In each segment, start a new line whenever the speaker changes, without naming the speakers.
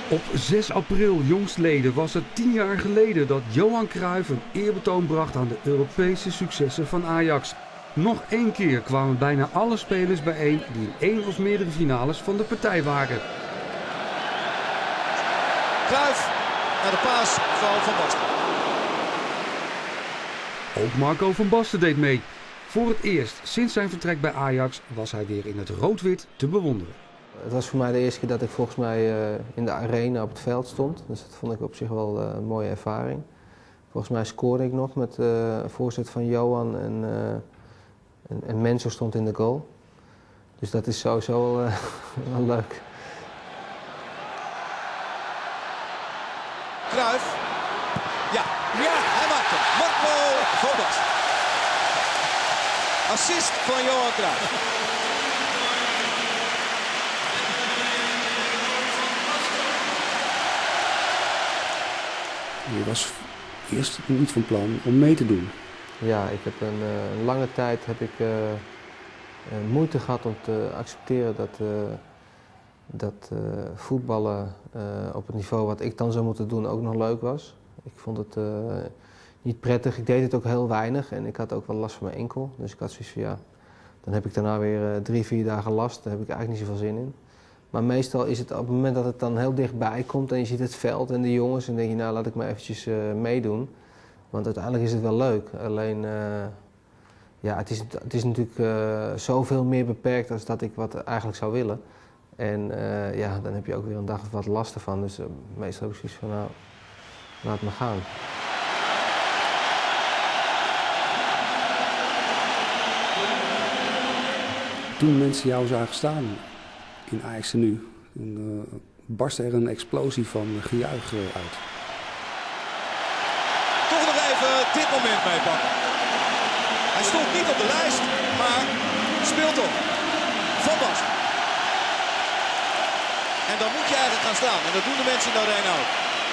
Op 6 april jongstleden was het 10 jaar geleden dat Johan Cruijff een eerbetoon bracht aan de Europese successen van Ajax. Nog één keer kwamen bijna alle spelers bijeen die in één of meerdere finales van de partij waren.
Cruijff naar de paas van Van Basten.
Ook Marco van Basten deed mee. Voor het eerst sinds zijn vertrek bij Ajax was hij weer in het rood-wit te bewonderen.
Het was voor mij de eerste keer dat ik volgens mij in de arena op het veld stond. Dus dat vond ik op zich wel een mooie ervaring. Volgens mij scoorde ik nog met een voorzet van Johan en Menzo stond in de goal. Dus dat is sowieso wel leuk.
Cruijff. Ja, hij maakt hem. Marco van Basten. Assist van Johan Cruijff.
Je was eerst niet van plan om mee te doen.
Ja, ik heb een lange tijd moeite gehad om te accepteren dat voetballen op het niveau wat ik dan zou moeten doen ook nog leuk was. Ik vond het niet prettig. Ik deed het ook heel weinig en ik had ook wel last van mijn enkel. Dus ik had zoiets van ja, dan heb ik daarna weer 3-4 dagen last. Daar heb ik eigenlijk niet zoveel zin in. Maar meestal is het op het moment dat het dan heel dichtbij komt en je ziet het veld en de jongens en denk je nou laat ik maar eventjes meedoen. Want uiteindelijk is het wel leuk. Alleen ja, het is natuurlijk zoveel meer beperkt als dat ik wat eigenlijk zou willen. En ja, dan heb je ook weer een dag of wat last ervan. Dus meestal heb ik zoiets van nou, laat me gaan.
Toen mensen jou zagen staan in Ajax nu, barstte er een explosie van gejuich uit.
Toch nog even dit moment meepakken. Hij stond niet op de lijst, maar speelt toch. Van Basten. En dan moet je eigenlijk gaan staan. En dat doen de mensen in de arena ook.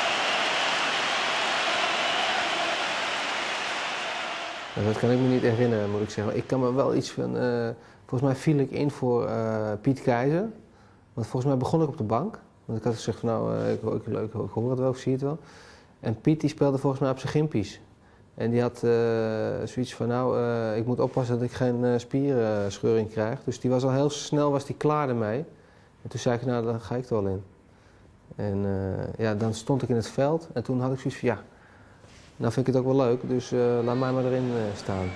Dat kan ik me niet herinneren, moet ik zeggen. Ik kan me wel iets van... volgens mij viel ik in voor Piet Keizer. Want volgens mij begon ik op de bank. Want ik had gezegd van nou, ik hoor het wel, ik zie het wel. En Piet die speelde volgens mij op zijn gimpies. En die had zoiets van nou, ik moet oppassen dat ik geen spierscheuring krijg. Dus die was al heel snel klaar ermee. En toen zei ik nou, daar ga ik er wel in. En ja, dan stond ik in het veld en toen had ik zoiets van ja, nou vind ik het ook wel leuk. Dus laat mij maar erin staan.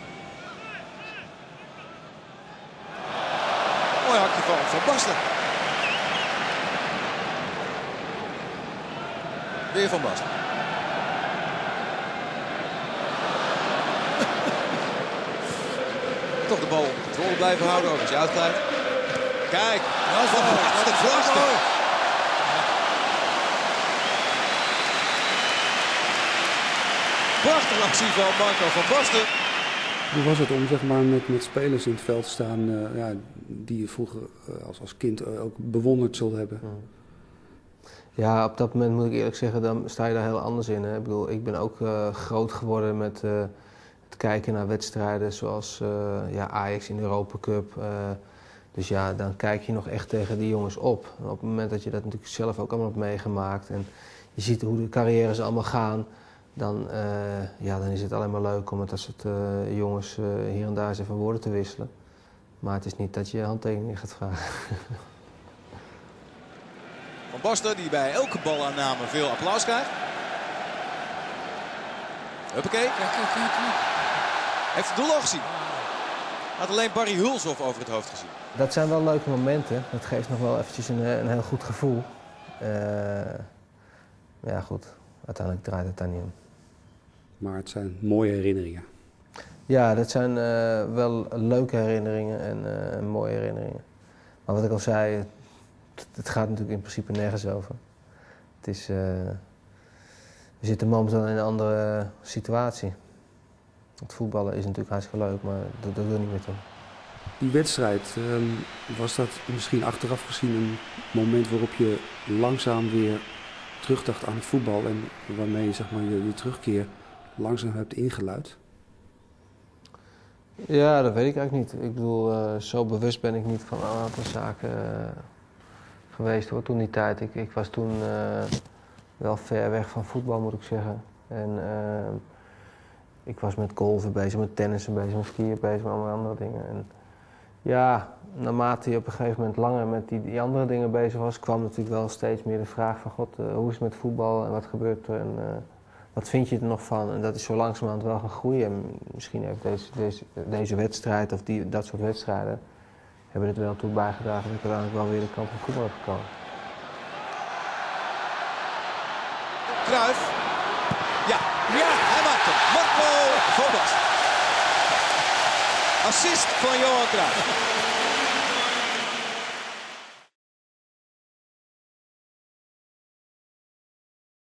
Mooi hakje van Basten. Weer Van Basten. Toch de bal onder controle blijven houden, ook als je uitkrijgt. Kijk, Van Basten. Prachtige actie van Marco van Basten.
Hoe was het om zeg maar, met spelers in het veld te staan ja, die je vroeger als kind ook bewonderd zult hebben?
Ja, op dat moment moet ik eerlijk zeggen, dan sta je daar heel anders in. Hè. Ik bedoel, ik ben ook groot geworden met het kijken naar wedstrijden zoals ja, Ajax in de Europa Cup. Dus ja, dan kijk je nog echt tegen die jongens op. En op het moment dat je dat natuurlijk zelf ook allemaal hebt meegemaakt en je ziet hoe de carrières allemaal gaan, dan, ja, dan is het alleen maar leuk om met dat soort jongens hier en daar eens even woorden te wisselen. Maar het is niet dat je handtekeningen gaat vragen.
Van Basten die bij elke balaanname veel applaus krijgt. Huppakee. Heeft het doel al gezien. Had alleen Barry Hulshoff over het hoofd gezien.
Dat zijn wel leuke momenten. Dat geeft nog wel eventjes een heel goed gevoel. Ja goed, uiteindelijk draait het daar niet om.
Maar het zijn mooie herinneringen.
Ja, dat zijn wel leuke herinneringen en mooie herinneringen. Maar wat ik al zei, het gaat natuurlijk in principe nergens over. Het is, we zitten momenteel in een andere situatie. Het voetballen is natuurlijk hartstikke leuk, maar dat doet er niet meer toe.
Die wedstrijd, was dat misschien achteraf gezien een moment waarop je langzaam weer terugdacht aan het voetbal en waarmee je zeg maar, je terugkeer langzaam hebt ingeluid?
Ja, dat weet ik eigenlijk niet. Ik bedoel, zo bewust ben ik niet van een aantal zaken geweest hoor, toen die tijd. Ik was toen wel ver weg van voetbal, moet ik zeggen. En ik was met golfen bezig, met tennissen bezig, met skiën bezig, met allemaal andere dingen. En ja, naarmate je op een gegeven moment langer met die andere dingen bezig was, kwam natuurlijk wel steeds meer de vraag van God, hoe is het met voetbal en wat gebeurt er en wat vind je er nog van? En dat is zo langzamerhand wel gaan groeien. En misschien heeft deze wedstrijd of dat soort wedstrijden hebben het wel toe bijgedragen dat ik uiteindelijk wel weer de kant van voetbal heb gekomen.
Cruijff. Ja, hij maakt hem. Marco van Basten. Assist van Johan Cruijff.